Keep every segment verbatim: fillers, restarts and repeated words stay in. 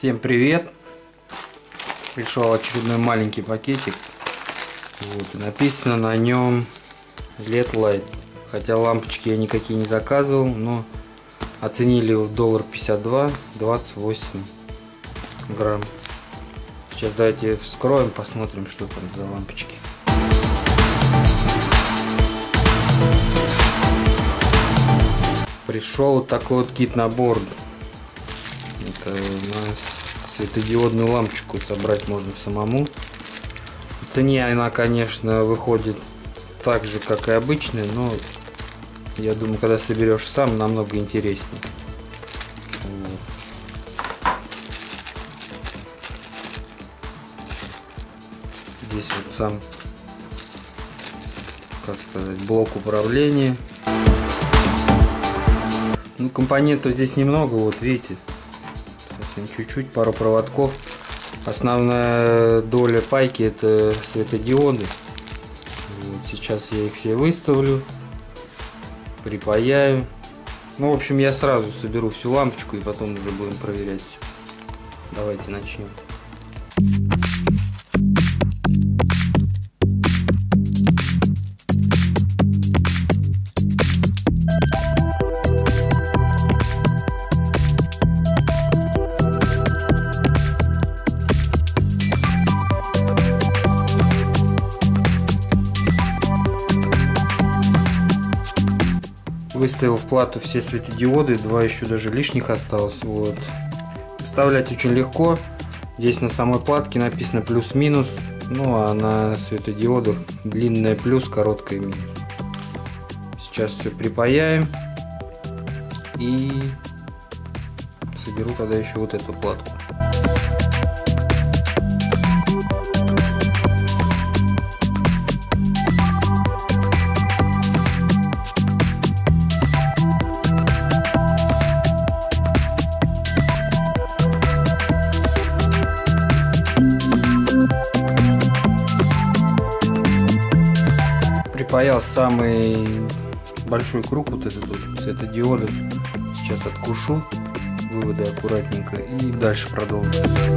Всем привет! Пришел очередной маленький пакетик. Вот, написано на нем лед лайт. Хотя лампочки я никакие не заказывал, но оценили в доллар пятьдесят два, двадцать восемь грамм. Сейчас давайте вскроем, посмотрим, что там за лампочки. Пришел вот такой вот кит-набор. Это у нас светодиодную лампочку собрать можно самому. В цене она, конечно, выходит так же, как и обычная, но я думаю, когда соберешь сам, намного интереснее. Вот. Здесь вот сам, как сказать, блок управления. Ну, компонентов здесь немного, вот видите, совсем чуть-чуть, пару проводков. Основная доля пайки — это светодиоды. Вот, сейчас я их все выставлю, припаяю. Ну, в общем, я сразу соберу всю лампочку и потом уже будем проверять. Давайте начнем. Выставил в плату все светодиоды, два еще даже лишних осталось. Вот. Вставлять очень легко. Здесь на самой платке написано плюс-минус, ну а на светодиодах длинная плюс, короткая минус. Сейчас все припаяем и соберу тогда еще вот эту платку. Припаял самый большой круг, вот этот вот светодиоды. Сейчас откушу выводы аккуратненько и дальше продолжу.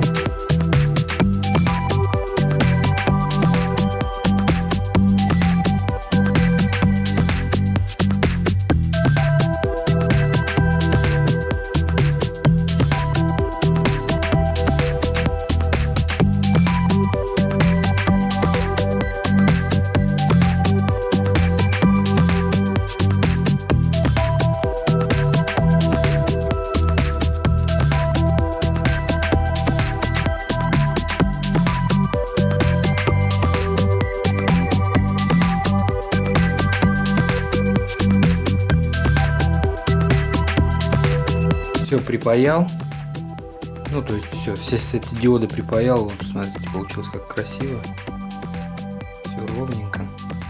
Все припаял, ну то есть все, все светодиоды припаял. Вот, смотрите, получилось как красиво, все ровненько.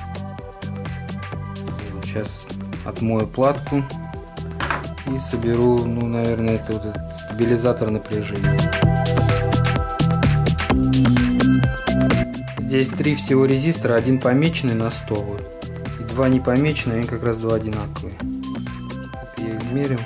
Вот, сейчас отмою платку и соберу, ну наверное, это вот этот стабилизатор напряжения. Здесь три всего резистора, один помеченный на сто вот, и два не помеченные, они как раз два одинаковые. Это я измерил.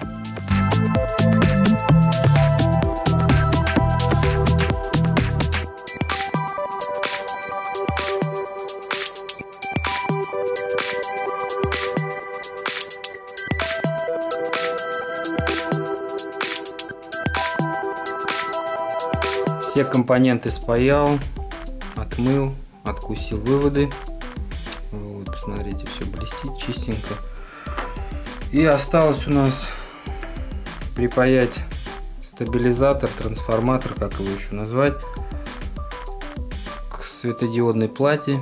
Все компоненты спаял, отмыл, откусил выводы. Вот, посмотрите, все блестит чистенько. И осталось у нас припаять стабилизатор, трансформатор, как его еще назвать, к светодиодной плате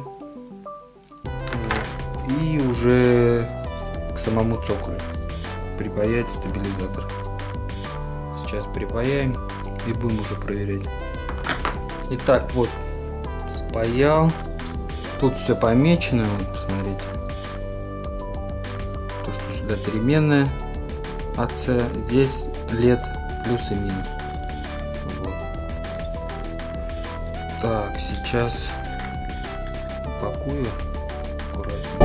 и уже к самому цоколю припаять стабилизатор. Сейчас припаяем и будем уже проверять. Итак, вот спаял. Тут все помечено, вот, посмотрите. То, что сюда переменная АЦ, здесь лед плюс и минус. Вот. Так, сейчас упакую аккуратно.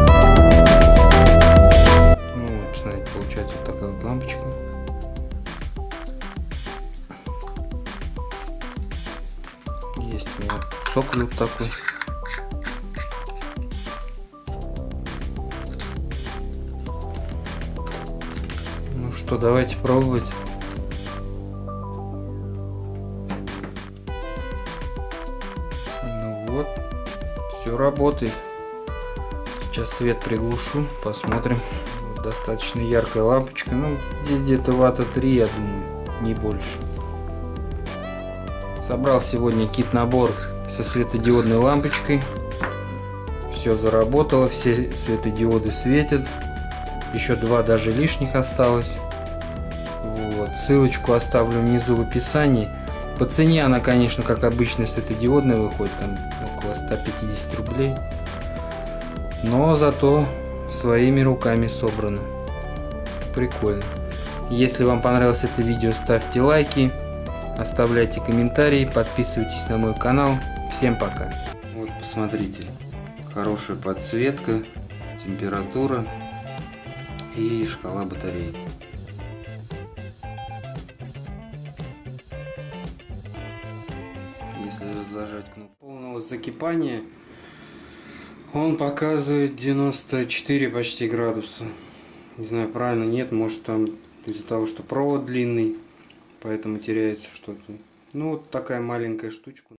Ну, вот, посмотрите, получается вот такая вот лампочка. компьютер такой. Ну что, давайте пробовать. Ну вот, все работает. Сейчас свет приглушу, посмотрим. Вот достаточно яркая лампочка. Ну, здесь где-то ватта три, я думаю, не больше. Собрал сегодня кит-набор со светодиодной лампочкой. Все заработало, все светодиоды светят. Еще два даже лишних осталось. Вот. Ссылочку оставлю внизу в описании. По цене она, конечно, как обычно светодиодная выходит, там около ста пятидесяти рублей. Но зато своими руками собрано. Прикольно. Если вам понравилось это видео, ставьте лайки, оставляйте комментарии, подписывайтесь на мой канал. Всем пока. Вот посмотрите, хорошая подсветка, температура и шкала батареи. Если зажать кнопку полного закипания, он показывает девяносто четыре почти градуса. Не знаю, правильно, нет, может там из-за того, что провод длинный, поэтому теряется что-то. Ну вот такая маленькая штучка.